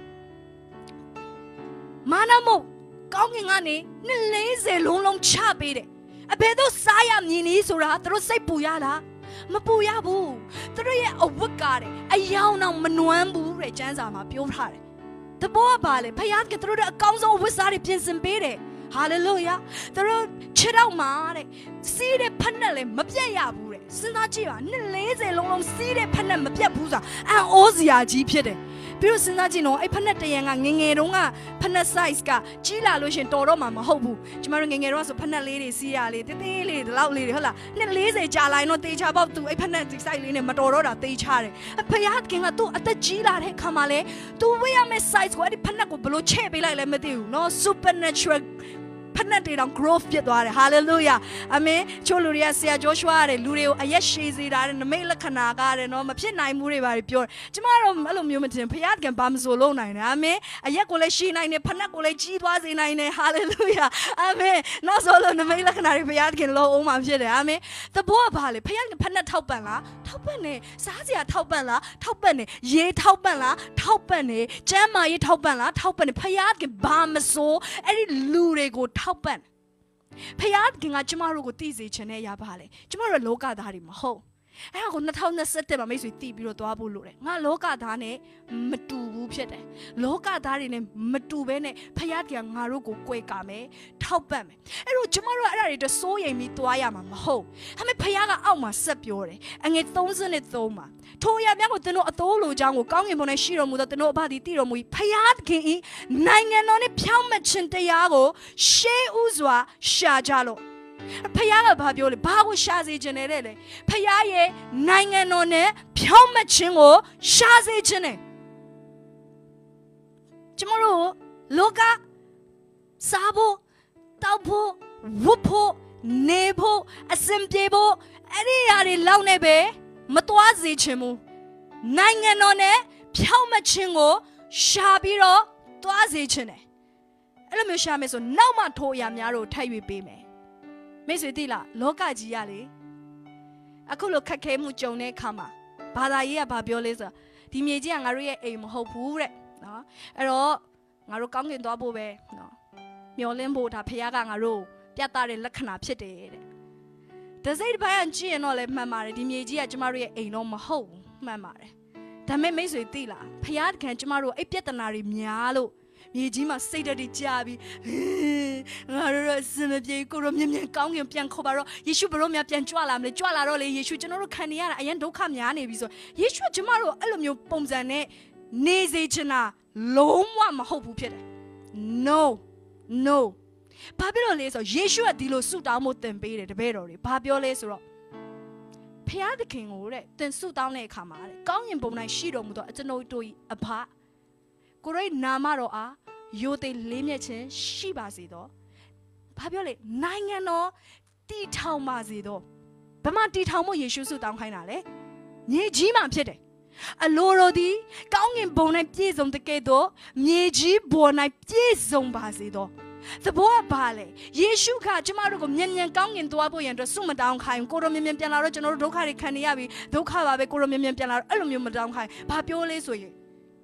မာနမုတ်ကောင်းကင်ကနေ40လုံးချပေးတယ်အဘယ်တော့စားရမြင်နေဆိုတာသူတို့စိတ်ပူရလားမပူရဘူးသူတို့ရဲ့အဝတ်ကားတယ်အယောင်တော့မနွမ်းဘူးတဲ့ကျမ်းစာမှာပြောထားတယ်တဘောကပါလေဖခင်ကသူတို့အကောင်းဆုံးဝတ်စားတွေပြင်ဆင်ပေးတယ်ဟာလေလုယာသူတို့ခြေတော့မှာတဲ့စီးတဲ့ဖက်နဲ့လည်းမပြတ်ရဘူးတဲ့စဉ်းစားကြည့်ပါ40လုံးစီးတဲ့ဖက်နဲ့မပြတ်ဘူးဆိုတာအံ့ဩစရာကြီးဖြစ်တယ်ပြီးတော့စဉ်းစားကြည့်နော်အဲ့ဖက်နဲ့တရံကငငယ်တုန်းကဖက်နဲ့ size ကကြီးလာလို့ရှင်တော်တော့မှာမဟုတ်ဘူးကျမတို့ငငယ်တော့ဆိုဖက်နဲ့လေးတွေစီးရလေးတေးသေးလေးဒီလောက်လေးတွေဟုတ်လား40ကြာလာရင်တော့တေးချပေါက်သူအဲ့ဖက်နဲ့ဒီ size လေးနဲ့မတော်တော့တာတေးချတယ်ဖခင်ကသူ့အသက်ကြီးလာတဲ့ခါမှာလဲသူဝေးရမယ့် size ကိုအဲ့ဒီဖက်နဲ့ကိုဘလို့ချဲ့ပေးလိုက်လဲမသိဘူးနော် supernaturalဖက်နဲ့တေးတော့ growth ဖြစ်သွားတယ် hallelujah အာမင်ချို့လူတွေကဆရာဂျောရှွာရတယ်လူတွေကိုအရက်ရှည်စေတာတဲ့နမိတ်လက္ခဏာကားတယ်နော်မဖြစ်နိုင်မှုတွေပါပြောတယ်ကျမတို့အဲ့လိုမျိုးမတင်ဖခင်ကဘာမဆိုလုပ်နိုင်တယ်အာမင်အရက်ကိုလည်းရှည်နိုင်တယ်ဖက်နဲ့ကိုလည်းကြီးသွားစေနိုင်တယ် hallelujah အာမင်နောက်ဆိုလို့နမိတ်လက္ခဏာတွေဖခင်လုံးအောင်မှဖြစ်တယ်အာမင်တဘောကဘာလဲဖခင်ဖက်နဲ့ထောက်ပံ့လားထောက်ပံ့နေစားစရာထောက်ပံ့လားထောက်ပံ့နေရေထောက်ပံ့လားထောက်ပံ့နေကျမ်းမာရေးထောက်ပံ့လားထောက်ပံ့နေဖခင်ကဘာမဆိုအဲ့ဒီလူတွေကိုထောက်ပံ့ဖခင်ကကျမတို့ကိုသိစေချင်တဲ့အရာပါလေကျမတို့လောကသားတွေမဟုတ်အဲ့ဒါကို2021မှာမိတ်ဆွေတည်ပြီးတော့သွားဖို့လိုတယ်ငါလောကသားနဲ့မတူဘူးဖြစ်တယ်လောကသားတွေနဲ့မတူဘဲနဲ့ဖခင်ကငါတို့ကိုကြွယ်ကာမယ်ထောက်ပံ့မယ်အဲ့တော့ကျမတို့ကအဲ့ဒါတွေတစိုးရိမ်ပြီးသွားရမှာမဟုတ်ဒါပေမဲ့ဖခင်ကအောက်မှာဆက်ပြောတယ်အငယ်33မှာထိုအရာများကိုသင်တို့အတိုးလိုချောင်းကိုကောင်းကင်ဘုံ၌ရှိတော်မူသောသင်တို့အဘသည်တည်တော်မူ၏ဖခင်၏နိုင်ငံတော်နှင့်ဖြောင့်မတ်ခြင်းတရားကိုရှေးဥစွာရှာကြလော့ဖခင်ကဘာပြောလဲဘာကိုရှာစေခြင်းလဲလေဖခင်ရဲ့နိုင်ငံတော်နဲ့ဖြောင့်မတ်ခြင်းကိုရှာစေခြင်းနဲ့ကျမတို့လောကစားဖို့တောက်ဖို့ဝတ်ဖို့နေဖို့အစင်ပြေဖို့အဲ့ဒီအရာတွေလောက်နေပဲမသွားစေခြင်းဘူးနိုင်ငံတော်နဲ့ဖြောင့်မတ်ခြင်းကိုရှာပြီးတော့သွားစေခြင်းနဲ့အဲ့လိုမျိုးရှာမယ်ဆိုနောက်မှထိုအရာများတို့ထပ်၍ပေးမယ်မိတ်ဆွေသိလားလောကကြီးရလေအခုလိုခက်ခဲမှုကြုံတဲ့အခါမှာဘာသာရေးကဘာပြောလဲဆိုတော့ဒီမြေကြီးကငါတို့ရဲ့အိမ်မဟုတ်ဘူးတဲ့နော်အဲ့တော့ငါတို့ကောင်းကင်သွားဖို့ပဲနော်မျောလင်းဖို့ဒါဖခင်ကငါတို့ပြတ်သားတဲ့လက္ခဏာဖြစ်တယ်တဲ့တစိမ့်တစ်ပိုင်းကြည့်ရင်တော့လည်းမှန်ပါတယ်ဒီမြေကြီးကကျမတို့ရဲ့အိမ်တော့မဟုတ်ဘူးမှန်ပါတယ်ဒါပေမဲ့မိတ်ဆွေသိလားဖခင်ကကျမတို့အဲ့ပြဿနာတွေများလို့မြေကြီးမှာစိတ်ဓာတ်တွေကြာပြီးငါတို့စမပြေကိုရောမြင်မြင်ကောင်းကင်ပြန်ခေါ်ပါတော့ယေရှုဘရောများပြန်ကြွလာမလဲကြွလာတော့လေယေရှုကျွန်တော်တို့ခံနေရတာအရင်ဒုက္ခများနေပြီဆိုယေရှုကျမတို့အဲ့လိုမျိုးပုံစံနဲ့နေစေချင်တာလုံးဝမဟုတ်ဘူးဖြစ်တယ် no ဘာဖြစ်လို့လဲဆိုယေရှုကဒီလိုဆုတောင်းဖို့သင်ပေးတယ်တပည့်တော်တွေဘာပြောလဲဆိုတော့ဖခင်သခင်ကိုတဲ့သင်ဆုတောင်းတဲ့အခါမှာတဲ့ကောင်းကင်ဘုံ၌ရှိတော်မူသောကျွန်ုပ်တို့၏အဖကိုရိနာမတော်အားယိုသေးလေးမြတ်ခြင်းရှိပါစေတော့ဘာပြောလဲနိုင်ငံတော်တည်ထောင်ပါစေတော့ဘမတည်ထောင်ဖို့ယေရှုဆုတောင်းခိုင်းတာလေမြေကြီးမှာဖြစ်တယ်အလိုတော်သည်ကောင်းကင်ဘုံ၌ပြည့်စုံတဲ့ကဲ့သို့မြေကြီးပေါ်၌ပြည့်စုံပါစေတော့သဘောကဘာလဲယေရှုကကျမတို့ကိုမြန်မြန်ကောင်းကင်သွားဖို့ရန်အတွက်ဆုမတောင်းခိုင်းကိုရောမြန်မြန်ပြန်လာတော့ကျွန်တော်တို့ဒုက္ခတွေခံနေရပြီဒုက္ခပါပဲကိုရောမြန်မြန်ပြန်လာတော့အဲ့လိုမျိုးမတောင်းခိုင်းဘာပြောလဲဆိုရင်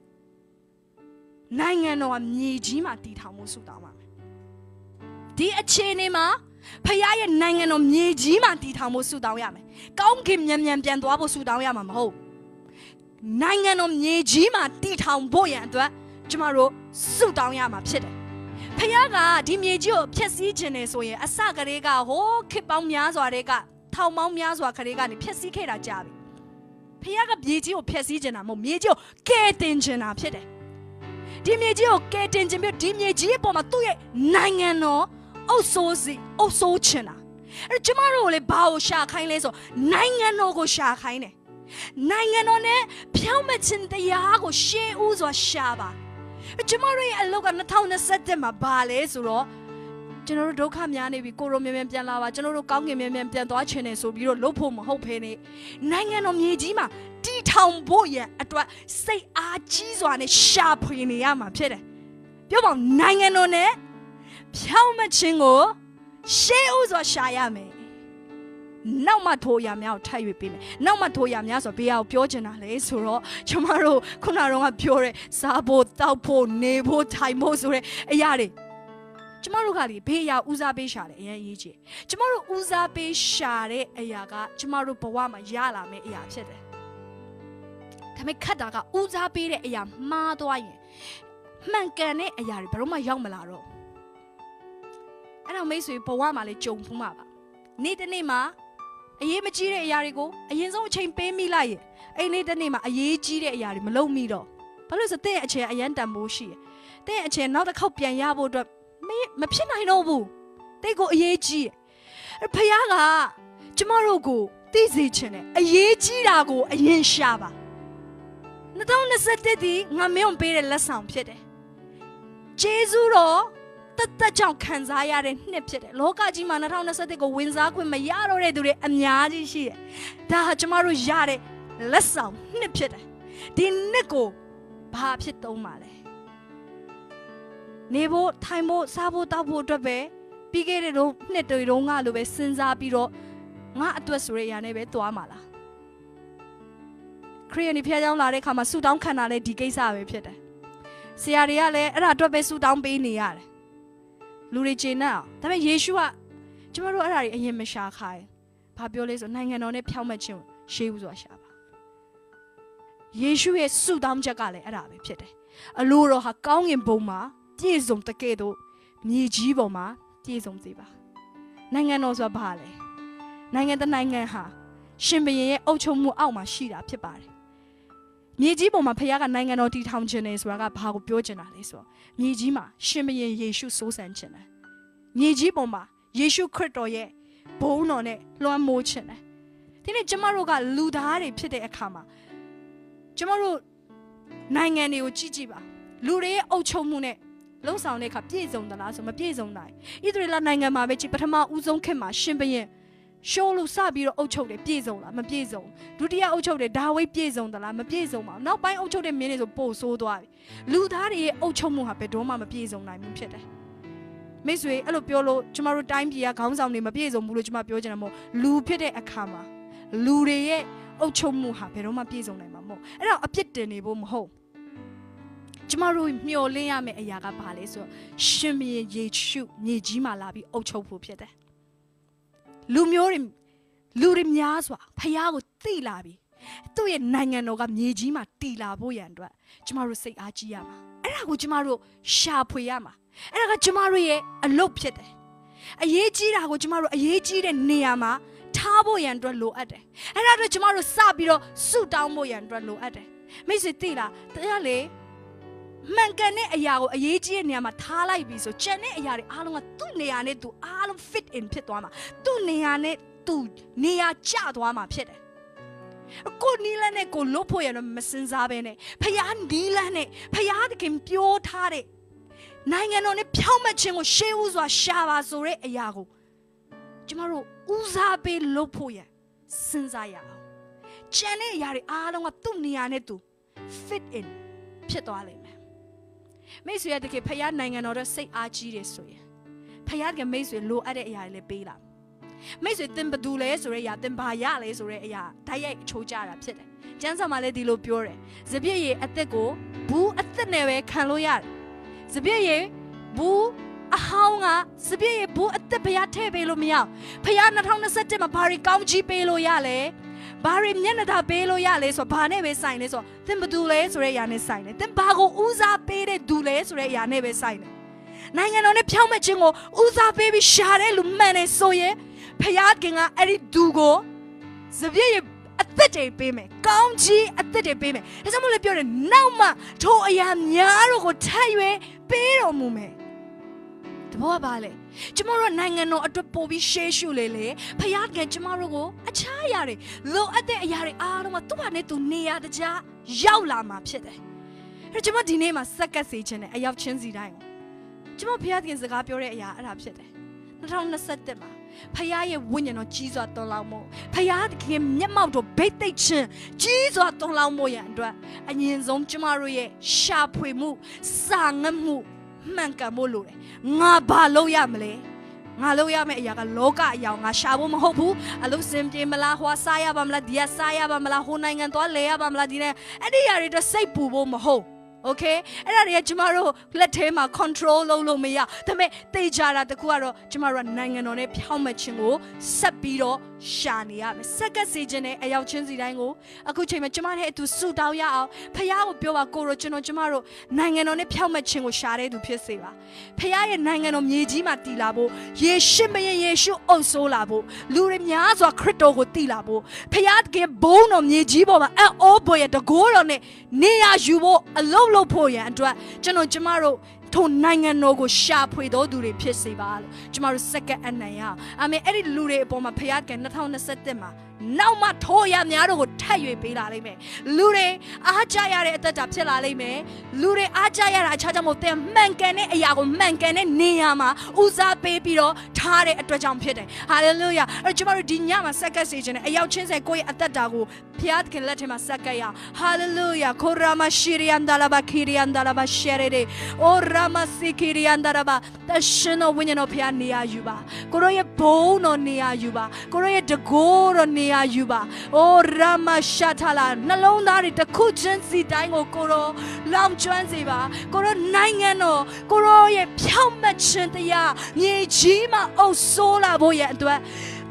နိုင်ငံတော်ကမြေကြီးမှာတည်ထောင်မှုဆုတောင်းပါမယ်ဒီအခြေအနေမှာဖခင်ရဲ့နိုင်ငံတော်မြေကြီးမှာတည်ထောင်မှုဆုတောင်းရမယ်ကောင်းကင်မြန်မြန်ပြန်သွားဖို့ဆုတောင်းရမှာမဟုတ်နိုင်ငံတော်မြေကြီးမှာတည်ထောင်ဖို့ရန်အတွက်ကျမတို့ဆုတောင်းရမှာဖြစ်တယ်ဖခင်ကဒီမြေကြီးကိုဖျက်ဆီးခြင်းနေဆိုရင်အစကတည်းကဟိုးခေတ်ပေါင်းများစွာတွေကထောင်ပေါင်းများစွာခရီးကနေဖျက်ဆီးခဲ့တာကြာပြီဖခင်ကမြေကြီးကိုဖျက်ဆီးခြင်းတာမဟုတ်မြေကြီးကိုကယ်တင်ခြင်းတာဖြစ်တယ်ဒီမြေကြီးကိုကယ်တင်ခြင်းပြီးဒီမြေကြီးရဲ့ပေါ်မှာသူ့ရဲ့နိုင်ငံတော်အုပ်စိုးခြင်းတာအဲ့ကျမတို့လည်းဘာကိုရှာခိုင်းလဲဆိုနိုင်ငံတော်ကိုရှာခိုင်းတယ်နိုင်ငံတော်နဲ့ဖြောင့်မတ်ခြင်းတရားကိုရှေးဥစွာရှာပါကျမတို့ရဲ့အလုပ်က2021မှာဘာလဲဆိုတော့ကျွန်တော်တို့ဒုက္ခများနေပြီကိုရိုမြန်မြန်ပြန်လာပါကျွန်တော်တို့ကောင်းကင်မြန်မြန်ပြန်သွားချင်တယ်ဆိုပြီးတော့လုပ်ဖို့မဟုတ်ဘဲနဲ့နိုင်ငံတော်မြေကြီးမှာတည်ထောင်ဖို့ရန်အတွက်စိတ်အားကြီးစွာနဲ့ရှာဖွေနေရမှာဖြစ်တယ်ပြောပါဦးနိုင်ငံတော်နဲ့ဖြောင့်မတ်ခြင်းကိုရှေးဥစွာရှာရမယ်နောက်မှထိုးရများကိုထိုက်၍ပေးမယ်နောက်မှထိုးရများဆိုဘေးအောင်ပြောချင်တာလေဆိုတော့ကျမတို့ခုနကတော့ပြောတဲ့စားဖို့တောက်ဖို့နေဖို့ထိုင်ဖို့ဆိုတဲ့အရာတွေကျမတို့ကလေဘေးအရာဦးစားပေးရှာတယ်အရင်ရေးချင်ကျမတို့ဦးစားပေးရှာတဲ့အရာကကျမတို့ဘဝမှာရလာမယ့်အရာဖြစ်တယ်ဒါပေမဲ့ခတ်တာကဦးစားပေးတဲ့အရာမှားသွားရင်မှန်ကန်တဲ့အရာတွေဘယ်တော့မှရောက်မလာတော့အဲ့တော့မိတ်ဆွေဘဝမှာလေကြုံဖူးမှာပါနေ့တစ်နေ့မှာအရေးမကြီးတဲ့အရာတွေကိုအရင်ဆုံးအချိန်ပေးမိလိုက်ရင်အဲ့နေ့တစ်နေ့မှာအရေးကြီးတဲ့အရာတွေမလုပ်မိတော့ဘာလို့ဆိုတဲ့အချိန်အရန်တန်ဖိုးရှိတယ်တဲ့အချိန်နောက်တစ်ခေါက်ပြန်ရဖို့အတွက်မဖြစ်နိုင်တော့ဘူးတိတ်ကိုအရေးကြီးဖခင်ကကျမတို့ကိုသိစေချင်တယ်အရေးကြီးတာကိုအရင်ရှာပါ2021ဒီငါမင်းပေးတဲ့လက်ဆောင်ဖြစ်တယ်ဂျေဇုတော်တက်ကြောင့်ခံစားရတဲ့နှစ်ဖြစ်တယ်လောကကြီးမှာ2021ကိုဝင်စားခွင့်မရတော့တဲ့သူတွေအများကြီးရှိတယ်ဒါဟာကျမတို့ရတဲ့လက်ဆောင်နှစ်ဖြစ်တယ်ဒီနှစ်ကိုဘာဖြစ်သုံးပါလဲနေဖို့ထိုင်ဖို့စားဖို့တောက်ဖို့အတွက်ပဲပြီးခဲ့တဲ့နှစ်တွေတုန်းကလိုပဲစဉ်းစားပြီးတော့ငါအတွက်ဆိုရရနဲ့ပဲသွားမှာလားခရီးနီဖျားကြောင်းလာတဲ့အခါမှာဆူတောင်းခံတာလည်းဒီကိစ္စပဲဖြစ်တယ်ဆရာတွေကလည်းအဲ့ဒါအတွက်ပဲဆူတောင်းပေးနေရတယ်လူတွေကျေနပ်အောင်ဒါပေမဲ့ယေရှုကကျမတို့အဲ့ဒါတွေအရင်မရှာခိုင်းဘာပြောလဲဆိုနိုင်ငံတော်နဲ့ဖြောင့်မတ်ခြင်းရှေးဥစွာရှာပါယေရှုရဲ့ဆုတောင်းချက်ကလည်းအဲ့ဒါပဲဖြစ်တယ်အလိုတော်ဟာကောင်းကင်ဘုံမှာပြည့်စုံတကယ်တော့မြေကြီးပေါ်မှာပြည့်စုံစေပါနိုင်ငံတော်ဆိုတာဘာလဲနိုင်ငံတစ်နိုင်ငံဟာရှင်ဘုရင်ရဲ့အုပ်ချုပ်မှုအောက်မှာရှိတာဖြစ်ပါတယ်မြေကြီးပေါ်မှာဖခင်ကနိုင်ငံတော်တည်ထောင်ခြင်းနဲ့ဆိုတာကဘာကိုပြောချင်တာလဲဆိုတော့မြေကြီးမှာရှင်ဘုရင်ယေရှုစိုးစံခြင်းတယ်မြေကြီးပေါ်မှာယေရှုခရစ်တော်ရဲ့ဘုန်းတော်နဲ့လွှမ်းမိုးခြင်းတယ်ဒီနေ့ကျမတို့ကလူသားတွေဖြစ်တဲ့အခါမှာကျမတို့နိုင်ငံတွေကိုကြည့်ကြည့်ပါလူတွေရဲ့အုပ်ချုပ်မှုနဲ့လုံဆောင်တဲ့အခါပြည့်စုံသလားဆိုမပြည့်စုံနိုင်ဣသရေလနိုင်ငံမှာပဲကြည့်ပထမဦးဆုံးခေတ်မှာရှင်ဘုရင်ရှောလို့စပြီးတော့အုပ်ချုပ်တယ်ပြည့်စုံလားမပြည့်စုံဒုတိယအုပ်ချုပ်တယ်ဒါဝိဒ်ပြည့်စုံသလားမပြည့်စုံပါဘူးနောက်ပိုင်းအုပ်ချုပ်တဲ့မင်းတွေဆိုပို့ဆိုးသွားပြီလူသားတွေရဲ့အုပ်ချုပ်မှုဟာဘယ်တော့မှမပြည့်စုံနိုင်ဘူးဖြစ်တယ်မိတ်ဆွေအဲ့လိုပြောလို့ကျမတို့တိုင်းပြည်ကခေါင်းဆောင်တွေမပြည့်စုံဘူးလို့ကျမပြောချင်တာမဟုတ်လူဖြစ်တဲ့အခါမှာလူတွေရဲ့အုပ်ချုပ်မှုဟာဘယ်တော့မှပြည့်စုံနိုင်မှာမဟုတ်အဲ့တော့အပြစ်တင်နေဖို့မဟုတ်ကျမတို့မျှော်လင့်ရမယ့်အရာကဘာလဲဆိုတော့ရှင်ဘုရင်ယေရှုမြေကြီးမှာလာပြီးအုပ်ချုပ်ဖို့ဖြစ်တယ်လူတွေများစွာဖခင်ကိုသိလာပြီသူ့ရဲ့နိုင်ငံတော်ကမြေကြီးမှာတည်လာဖို့ရန်အတွက်ကျမတို့စိတ်အားကြီးရမှာအဲ့ဒါကိုကျမတို့ရှာဖွေရမှာအဲ့ဒါကကျမတို့ရဲ့အလုပ်ဖြစ်တယ်အရေးကြီးတာကိုကျမတို့အရေးကြီးတဲ့နေရာမှာထားဖို့ရန်အတွက်လိုအပ်တယ်အဲ့ဒါတော့ကျမတို့စပြီးတော့ဆုတောင်းဖို့ရန်အတွက်လိုအပ်တယ်မိတ်ဆွေသိလားတရားလေမှန်ကန်တဲ့အရာကိုအရေးကြီးတဲ့နေရာမှာထားလိုက်ပြီဆိုကျန်တဲ့အရာတွေအားလုံးကသူ့နေရာနဲ့သူအားလုံး fit in ဖြစ်သွားမှာသူ့နေရာနဲ့သူနေရာကျသွားမှာဖြစ်တယ်ကိုနီလန်းနဲ့ကိုလို့ဖို့ရတော့မစင်စားပဲနဲ့ဖခင်နီလန်းနဲ့ဖခင်တခင်ပြောထားတဲ့နိုင်ငံတော်နဲ့ဖြောင့်မတ်ခြင်းကိုရှေးဥစွာရှာပါဆိုတဲ့အရာကိုကျမတို့ဦးစားပေးလို့ဖို့ရစဉ်းစားရအောင်ကျန်တဲ့အရာတွေအားလုံးကသူ့နေရာနဲ့သူ fit in ဖြစ်သွားလိမ့်မယ်မိတ်ဆွေတကယ်ဖခင်နိုင်ငံတော်ရဲ့စိတ်အားကြီးတယ်ဆိုရင်ဖခင်ကမိတ်ဆွေလိုအပ်တဲ့အရာတွေလည်းပေးလာမိတ်ဆွေသင်ဘသူလဲဆိုတဲ့အရာသင်ဘာရလဲဆိုတဲ့အရာဓာတ်ရိုက်အချိုးကြတာဖြစ်တယ်ကျမ်းစာမှာလည်းဒီလိုပြောတယ်စပြည့်ရည်အသက်ကိုဘူးအသက်နဲ့ပဲခံလို့ရတယ်စပြည့်ရည်ဘူးအဟောင်းကစပြည့်ရည်ဘူးအသက်ဖခင်ထည့်ပေးလို့မရဖခင်2021မှာဘာတွေကောင်းချီးပေးလို့ရလဲဘာတွေမျက်နှာသာပေးလို့ရလဲဆိုဘာနဲ့ပဲဆိုင်လဲဆိုသင်ဘသူလဲဆိုတဲ့အရာနဲ့ဆိုင်တယ်သင်ဘာကိုဦးစားပေးတဲ့သူလဲဆိုတဲ့အရာနဲ့ပဲဆိုင်တယ်နိုင်ငံတော်နဲ့ဖြောင့်မတ်ခြင်းကိုဦးစားပေးပြီးရှာတဲ့လူမှန်တယ်ဆိုရင်ဖခင်ကအဲ့ဒီသူကိုစပြည့်ရအသက်တွေပေးမယ်ကောင်းကြီးအသက်တွေပေးမယ်ဒါကြောင့်မို့လဲပြောတယ်နောက်မှထိုအရာများတို့ကိုထပ်၍ပေးတော်မူမယ်တဘောပါလေကျမတို့နိုင်ငံတော်အတွက်ပို့ပြီးရှေးရှုလေလေဖခင်ကကျမတို့ကိုအခြားအရာတွေလိုအပ်တဲ့အရာတွေအားလုံးကသူ့ဘာနဲ့သူနေရာတကြားရောက်လာမှာဖြစ်တယ်အဲကျမဒီနေ့မှာစက္ကပ်စေခြင်းနဲ့အရောက်ချင်းစီတိုင်းကိုကျမဖခင်စကားပြောတဲ့အရာအဲ့ဒါဖြစ်တယ်2021မှာဖခင်ရဲ့ဝိညာဉ်တော်ကြီးစွာတွန်းလောင်းမှုဖခင်မျက်မှောက်တော်ဗိတ်သိက်ခြင်းကြီးစွာတွန်းလောင်းမှုရန်အတွက်အရင်ဆုံးကျမတို့ရဲ့ရှာဖွေမှုစာငတ်မှုမှန်ကန်ဖို့လိုတယ်ငါဘာလုပ်ရမလဲငါလုပ်ရမယ့်အရာကလောကအရာငါရှာဖို့မဟုတ်ဘူးအလုပ်စင်ပြေမလားဟွာစားရပါမလားဒီကစားရပါမလားဟိုနိုင်ငံသွားလဲရပါမလားဒီနဲ့အဲ့ဒီအရာတွေတော့စိတ်ပူဖို့မဟုတ်Okay အဲ့ဒါတွေကကျမတို့လက်ထဲမှာ control လုပ်လို့မရဒါပေမဲ့တေချာတာတခုကတော့ကျမတို့ကနိုင်ငံတော်နဲ့ဖြောင့်မတ်ခြင်းကိုဆက်ပြီးတော့ရှာနေရမယ်စက္ကပ်စီခြင်းနဲ့အရောက်ချင်းစီတိုင်းကိုအခုချိန်မှာကျမနဲ့အတူဆုတောင်းရအောင်ဖခင်ကိုပြောပါကိုရောကျမတို့နိုင်ငံတော်နဲ့ဖြောင့်မတ်ခြင်းကိုရှာတဲ့သူဖြစ်စေပါဖခင်ရဲ့နိုင်ငံတော်မြေကြီးမှာတည်လာဖို့ယေရှုမင်းယေရှုအုပ်စိုးလာဖို့လူတွေများစွာခရစ်တော်ကိုတည်လာဖို့ဖခင်ကဘုန်းတော်မြေကြီးပေါ်မှာအောဘွေရတကိုးတော်နဲ့နေရာယူဖို့အလုံးလို့ဖို့ရန်အတွက်ကျမတို့ထိုနိုင်ငံတော်ကိုရှာဖွေတော်သူတွေဖြစ်စေပါလို့ကျမတို့စက္ကန့်အနံ့ရအာမင်အဲ့ဒီလူတွေအပေါ်မှာဖခင်က2021မှာနောက်မှထိုးရများတို့ကိုထပ်၍ပေးလာလိမ့်မယ်လူတွေအားကြရတဲ့အသက်တာဖြစ်လာလိမ့်မယ်လူတွေအားကြရတာအခြားကြောင့်မဟုတ်တဲ့မှန်ကန်တဲ့အရာကိုမှန်ကန်တဲ့နေရာမှာဦးစားပေးပြီးတော့ထားတဲ့အတွက်ကြောင့်ဖြစ်တယ်ဟာလေလုယာအဲ့ကျမတို့ဒီညမှာစက္ကန့်စေခြင်းနဲ့အရောက်ချင်းစေကိုယ့်ရဲ့အသက်တာကိုဖခင်လက်ထဲမှာစက္ကန့်ရဟာလေလုယာကိုရာမရှိရီယန်ဒါလာဘာခီရီယန်ဒါလာဘာရှေရဒေအိုရာမစီခီရီယန်ဒါလာဘာတရှင်တော်ဝိညာဉ်တော်ဖခင်နေရာယူပါကိုရောရဲ့ဘုန်းတော်နေရာယူပါကိုရောရဲ့တကိုးတော်နေရာယူပါအိုရာမရှာထလာနှလုံးသားတွေတစ်ခုချင်းစီတိုင်းကိုကိုရောလောင်ကျွမ်းစေပါကိုရောနိုင်ငံတော်ကိုရောရဲ့ဖြောင့်မတ်ခြင်းတရားမြေကြီးမှာအုပ်စိုးလာဖို့ရဲ့အတွက်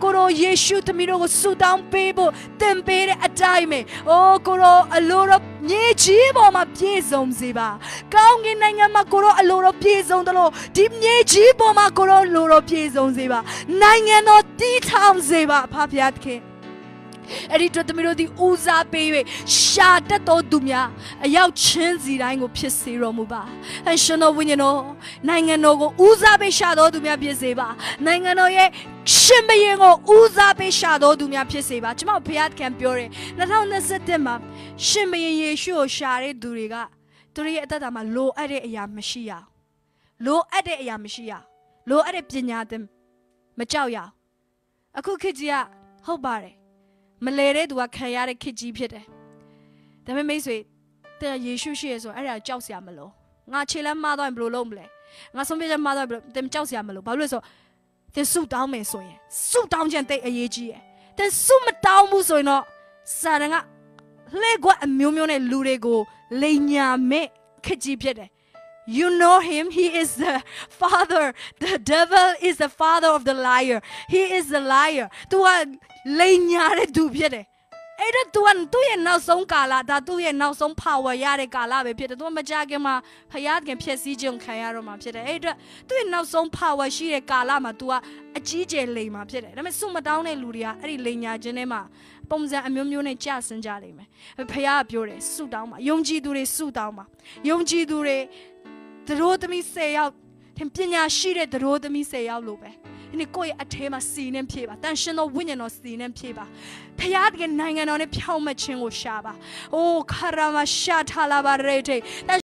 ကိုရောယေရှုသမီးတို့ကိုဆုတောင်းပေးဖို့သင်ပေးတဲ့အတိုင်းပဲအိုးကိုရောအလိုတော်မြေကြီးပေါ်မှာပြည့်စုံစေပါကောင်းကင်နိုင်ငံမှာကိုရောအလိုတော်ပြည့်စုံတယ်လို့ဒီမြေကြီးပေါ်မှာကိုရောလိုတော်ပြည့်စုံစေပါနိုင်ငံတော်တည်ထောင်စေပါဖဖျားသခင်အဲ့ဒီတို့သမီးတို့ဒီဦးစားပေး၍ရှာတတ်တော်သူများအရောက်ချင်းစီတိုင်းကိုဖြစ်စေတော်မူပါအရှင်တော်ဝိညာဉ်တော်နိုင်ငံတော်ကိုဦးစားပေးရှာတော်သူများဖြစ်စေပါနိုင်ငံတော်ရဲ့ရှင်ဘုရင်ကိုဦးစားပေးရှာတော်သူများဖြစ်စေပါကျွန်မဘုရားသခင်ပြောတယ်2021မှာရှင်ဘုရင်ယေရှုကိုရှာတဲ့သူတွေကသူတို့ရဲ့အသက်တာမှာလိုအပ်တဲ့အရာမရှိရလိုအပ်တဲ့အရာမရှိရလိုအပ်တဲ့ပညာသင်မကြောက်ရအခုခေတ်ကြီးကဟုတ်ပါတယ်မလဲတဲ့သူကခံရတဲ့ခေတ်ကြီးဖြစ်တယ်။ဒါပေမဲ့မိတ်ဆွေတဲ့ယေရှုရှိရဆိုအဲ့ဒါကြောက်စရာမလို။ငါခြေလမ်းမှားသွားရင်ဘယ်လိုလုပ်မလဲ။ငါဆုံးဖြတ်ချက်မှားသွားရင်တင်ကြောက်စရာမလို။ဘာလို့လဲဆိုသင်ဆုတောင်းမယ်ဆိုရင်ဆုတောင်းခြင်းတိတ်အရေးကြီးရယ်။သင်ဆုမတောင်းဘူးဆိုရင်တော့စာရန်ကလှည့်ကွက်အမျိုးမျိုးနဲ့လူတွေကိုလိန်ညာမဲ့ခေတ်ကြီးဖြစ်တယ်။ You know him. He is the father. The devil is the father of the liar. He is the liar. သူကလိန်ညာတဲ့သူဖြစ်တယ်။အဲ့ဒါသူရဲ့နောက်ဆုံးကာလဒါသူရဲ့နောက်ဆုံး power ရတဲ့ကာလပဲဖြစ်တယ်။သူမကြခင်မှာဖယားခင်ဖြစ်စည်းခြင်းခံရတော့မှာဖြစ်တယ်။အဲ့ဒါသူရဲ့နောက်ဆုံး power ရှိတဲ့ကာလမှာသူကအကြီးကျယ်လိန်မှာဖြစ်တယ်။ဒါပေမဲ့စွမတောင်းတဲ့လူတွေကအဲ့ဒီလိန်ညာခြင်းထဲမှာပုံစံအမျိုးမျိုးနဲ့ကြာဆင်းကြလိမ့်မယ်။ဖယားကပြောတယ်ဆုတောင်းပါယုံကြည်သူတွေဆုတောင်းပါယုံကြည်သူတွေသူတို့သမီး10ယောက်ပညာရှိတဲ့သူတို့သမီး10ယောက်လို့ပဲဒီနေ့ကိုယ့်ရဲ့အထဲမှာစီနဲ့ဖြည့်ပါတန်ရှင်သောဝိညာဉ်တော်စီနဲ့ဖြည့်ပါဖခင်တကယ်နိုင်ငံတော်နဲ့ဖြောင့်မတ်ခြင်းကိုရှာပါအိုးခါရမရှာထလာပါရဲတဲ့